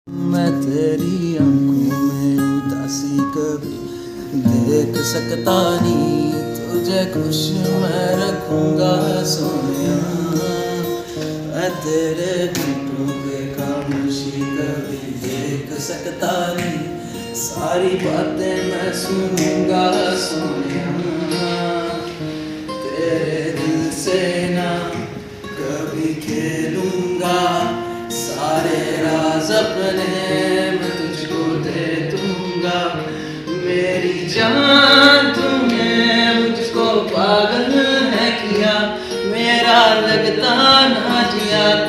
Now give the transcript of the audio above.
मैं तेरी आंखों में उदासी कभी देख सकता नहीं, तुझे खुश मैं रखूंगा सोनिया। मैं तेरे होठों पे खामोशी कभी देख सकता नहीं, सारी बातें मैं सुनूंगा सोनिया। तेरे दिल से ना कभी खेलूंगा, सारे राज अपने मैं तुझको दे दूंगा। मेरी जान तूने मुझको पागल है किया, मेरा लगता ना जिया